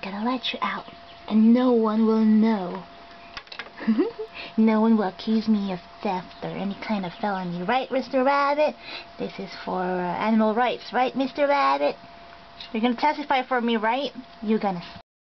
gonna let you out, and no one will know. No one will accuse me of theft or any kind of felony, right, Mr. Rabbit? This is for animal rights, right, Mr. Rabbit? You're gonna testify for me, right? You're gonna